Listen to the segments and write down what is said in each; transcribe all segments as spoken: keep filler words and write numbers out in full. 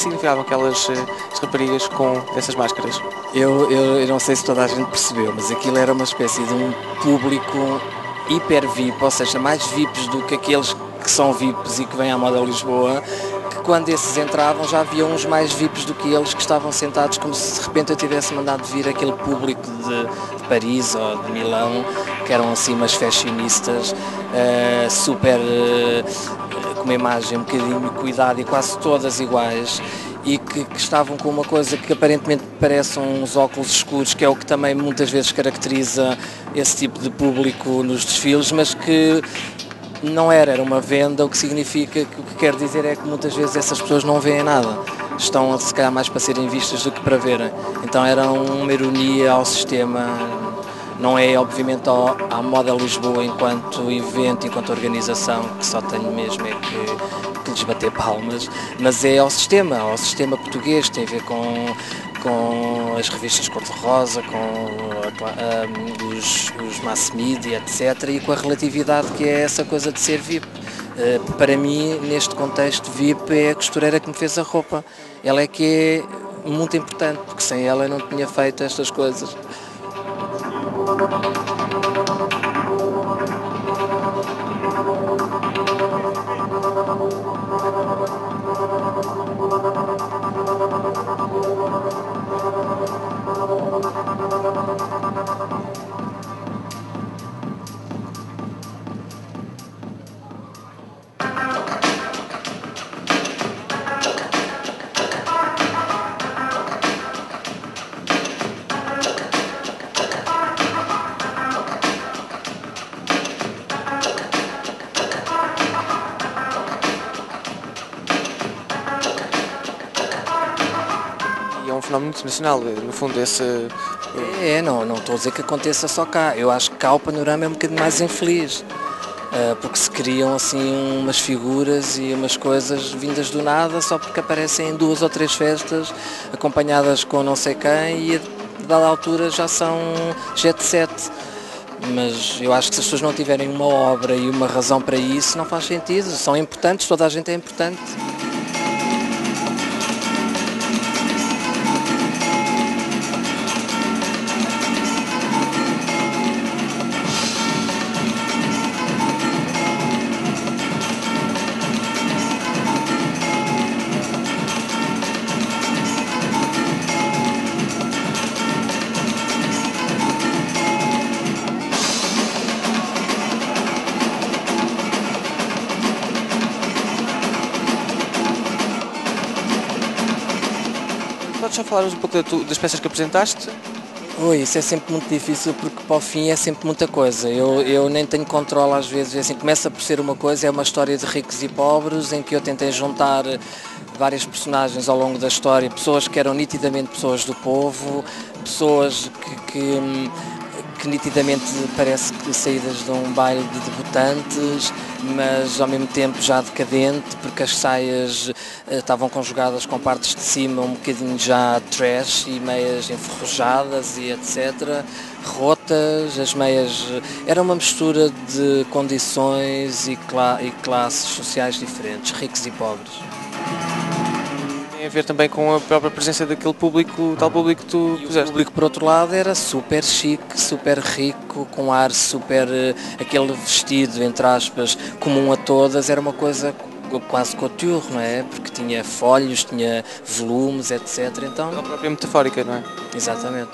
significavam aquelas eh, raparigas com essas máscaras? Eu, eu, eu não sei se toda a gente percebeu, mas aquilo era uma espécie de um público hiper V I P, ou seja, mais V I Ps do que aqueles que são V I Ps e que vêm à moda Lisboa, que quando esses entravam já havia uns mais V I Ps do que eles que estavam sentados como se de repente eu tivesse mandado vir aquele público de, de Paris ou de Milão, que eram assim umas fashionistas uh, super uh, com uma imagem um bocadinho cuidada e quase todas iguais, e que, que estavam com uma coisa que aparentemente parecem uns óculos escuros, que é o que também muitas vezes caracteriza esse tipo de público nos desfiles, mas que não era, era uma venda, o que significa que o que quer dizer é que muitas vezes essas pessoas não veem nada, estão se calhar mais para serem vistas do que para verem, então era uma ironia ao sistema. Não é obviamente ao, à moda Lisboa enquanto evento, enquanto organização, que só tenho mesmo é que, que lhes bater palmas, mas é ao sistema, ao sistema português, tem a ver com, com as revistas cor-de-rosa, com a, um, os, os mass media, etcétera, e com a relatividade que é essa coisa de ser V I P. Uh, para mim, neste contexto, V I P é a costureira que me fez a roupa. Ela é que é muito importante, porque sem ela eu não tinha feito estas coisas. E é um fenómeno internacional, no fundo, esse... É, não, não estou a dizer que aconteça só cá, eu acho que cá o panorama é um bocadinho mais infeliz, porque se criam assim umas figuras e umas coisas vindas do nada só porque aparecem em duas ou três festas acompanhadas com não sei quem e a dada altura já são jet set. Mas eu acho que se as pessoas não tiverem uma obra e uma razão para isso não faz sentido, são importantes, toda a gente é importante. Podes só falar um pouco das peças que apresentaste? Ui, isso é sempre muito difícil porque para o fim é sempre muita coisa. Eu, eu nem tenho controle às vezes. Assim, começa por ser uma coisa, é uma história de ricos e pobres, em que eu tentei juntar várias personagens ao longo da história, pessoas que eram nitidamente pessoas do povo, pessoas que, que, que nitidamente parece que saídas de um baile de debutantes, mas ao mesmo tempo já decadente, porque as saias eh, estavam conjugadas com partes de cima um bocadinho já trash e meias enferrujadas e etcétera, rotas, as meias... Era uma mistura de condições e, cla e classes sociais diferentes, ricos e pobres. Tem a ver também com a própria presença daquele público, tal público que tu E puseste. o público, por outro lado, era super chique, super rico, com ar super... aquele vestido, entre aspas, comum a todas, era uma coisa quase couture, não é? Porque tinha folhos, tinha volumes, etcétera. Então... A própria metafórica, não é? Exatamente.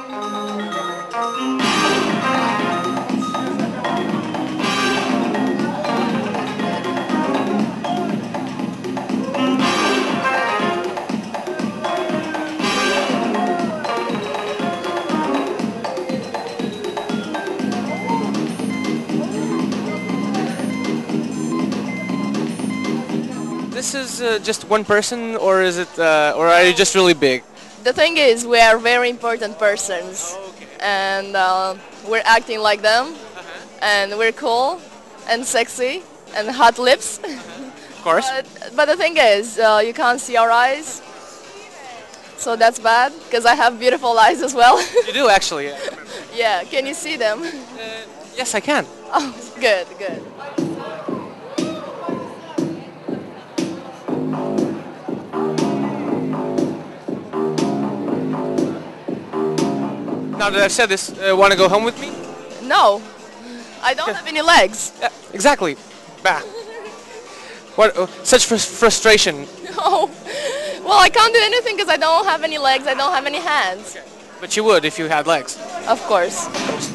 This is uh, just one person, or is it, uh, or are you just really big? The thing is, we are very important persons, Okay. and uh, we're acting like them, Uh-huh. and we're cool, and sexy, and hot lips. Of course. but, but the thing is, uh, you can't see our eyes, so that's bad, because I have beautiful eyes as well. You do actually. Yeah. Yeah, can you see them? Uh, yes, I can. Oh, good, good. now that I've said this, uh, want to go home with me? No, I don't have any legs. Yeah, exactly. Bah. What? Uh, such fr frustration. No. Well, I can't do anything because I don't have any legs. I don't have any hands. But you would if you had legs. Of course.